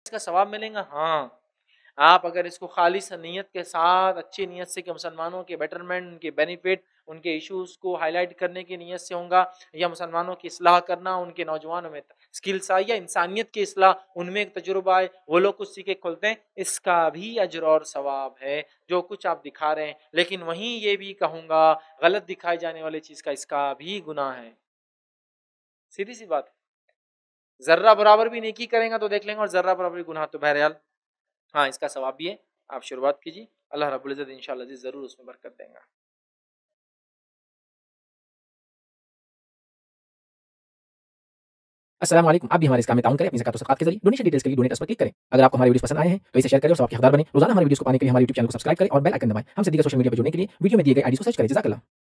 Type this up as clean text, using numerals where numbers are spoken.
इसका सवाब मिलेगा? हाँ, आप अगर इसको खालिस नीयत के साथ, अच्छी नीयत से कि मुसलमानों के बेटरमेंट, उनके बेनिफिट, उनके इश्यूज को हाईलाइट करने की नीयत से होगा, या मुसलमानों की इस्लाह करना, उनके नौजवानों में स्किल्स आए, या इंसानियत की इस्लाह, उनमें एक तजुर्बा आए, वो लोग कुछ सीखे खुलते हैं, इसका भी अजर और सवाब है जो कुछ आप दिखा रहे हैं। लेकिन वहीं ये भी कहूँगा, गलत दिखाई जाने वाली चीज़ का इसका भी गुनाह है। सीधी सी बात है। जर्रा बराबर भी नेकी करेंगे तो देख लेंगे, और जर्रा बराबर गुनाह तो बहरहाल हाँ, इसका सवाब भी है। आप शुरुआत कीजिए, अल्लाह रब्बुल इज़्ज़त इंशाअल्लाह जी ज़रूर उसमें बरकत देगा। अस्सलाम वालेकुम। आप भी हमारे इस काम में ताउन करें अपनी ज़कात और सदक़ात के ज़रिए। डोनेशन डिटेल्स के लिए डोनेट पर क्लिक करें। अगर आपको हमारे वीडियोस पसंद आए हैं तो इसे शेयर करें और सवाब के हकदार बनें। रोज़ाना हमारे वीडियोस को पाने के लिए हमारे यूट्यूब चैनल को सब्सक्राइब करें और बेल आइकन दबाएं। हम सिद्दीक़ सोशल मीडिया पर जुड़ने के लिए वीडियो में दिए गए आईडी को सर्च करें। जज़ाकल्लाह।